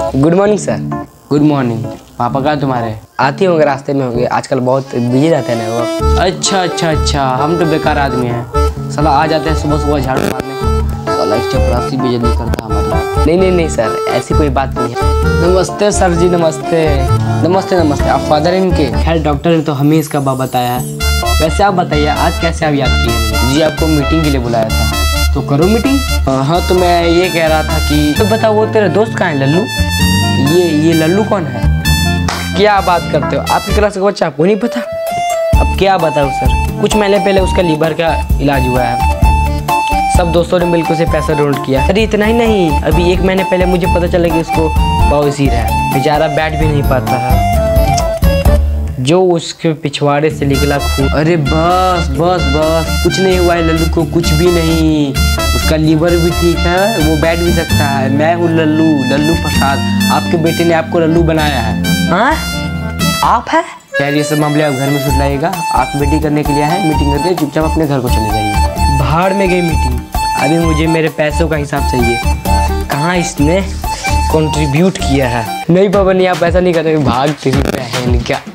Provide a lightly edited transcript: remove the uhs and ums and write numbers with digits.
Good morning sir. Good morning. पापा कहाँ तुम्हारे? आती होंगे, रास्ते में होंगे, आजकल बहुत बिजी रहते हैं ना वो। अच्छा, हम तो बेकार आदमी हैं। साला आ जाते हैं सुबह सुबह झाड़ू मारने। साला एक चपरासी भी जल्दी करता हमारी। नहीं सर, ऐसी कोई बात नहीं है। नमस्ते सर जी, नमस्ते। नमस्ते। आप फादर इनके? खैर डॉक्टर ने तो हमें इसका बाप बताया है। वैसे आप बताइए आज कैसे आप याद किए? जी आपको मीटिंग के लिए बुलाया था। तो करो मीटिंग। हाँ तो मैं ये कह रहा था कि तो बताओ वो तेरा दोस्त कहाँ है लल्लू? ये लल्लू कौन है? क्या बात करते हो, आपकी क्लास का बच्चा आपको नहीं पता? अब क्या बताऊँ सर, कुछ महीने पहले उसका लीवर का इलाज हुआ है। सब दोस्तों ने मिलकर उसे पैसा डोनेट किया। अरे इतना ही नहीं, अभी 1 महीने पहले मुझे पता चला कि उसको बवासीर है। बेचारा बैठ भी नहीं पाता है, जो उसके पिछवाड़े से निकला खून। अरे बस कुछ नहीं हुआ है लल्लू को, कुछ भी नहीं। उसका लीवर भी ठीक है, वो बैठ भी सकता है। मैं हूँ लल्लू प्रसाद। आपके बेटे ने आपको लल्लू बनाया है। हाँ आप है? खैर ये सब मामले आप घर में सुलझाइएगा। आप मीटिंग करने के लिए आए, मीटिंग करके चुपचाप अपने घर को चले जाइए। भाड़ में गई मीटिंग। अभी मुझे मेरे पैसों का हिसाब चाहिए। कहाँ इसने कंट्रीब्यूट किया है? नहीं पापा नहीं, आप ऐसा नहीं करेंगे। भाग तेरी बहन क्या।